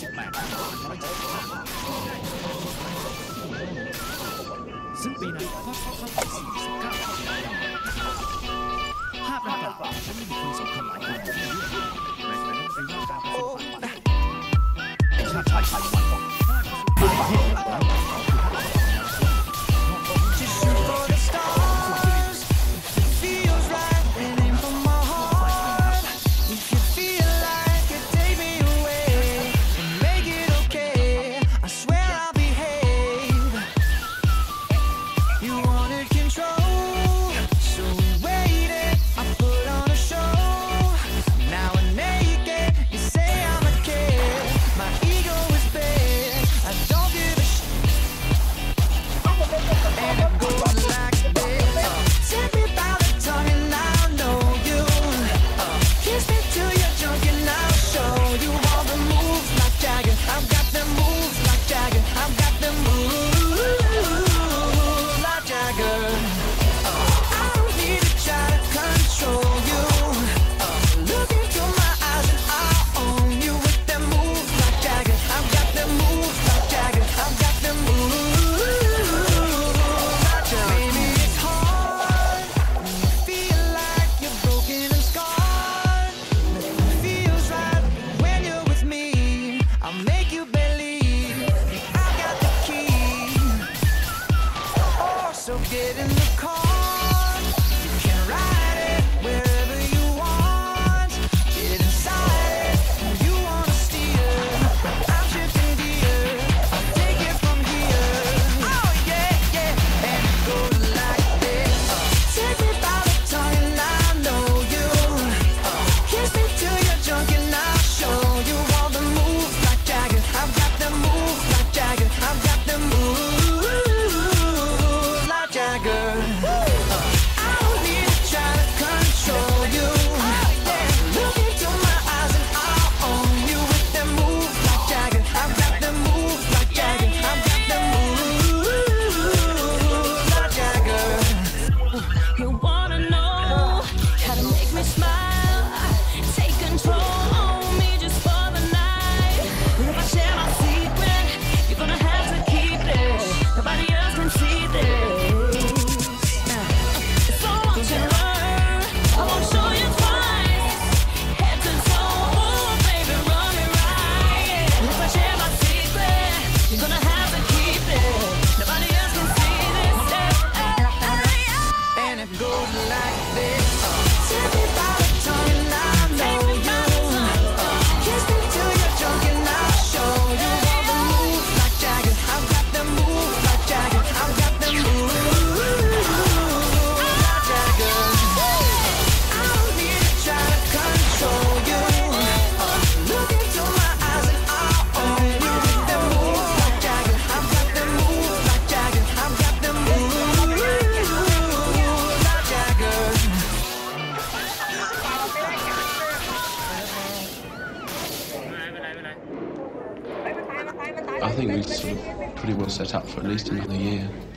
ซึ่งปีนั้นก็เข้าถึง49ภาพดังกล่าวจะมีบุคคลสำคัญหลายคนที่เลือกแม้กระทั่งไปว่าการประสบความสำเร็จชาติไทยประเทศ I think we're sort of pretty well set up for at least another year.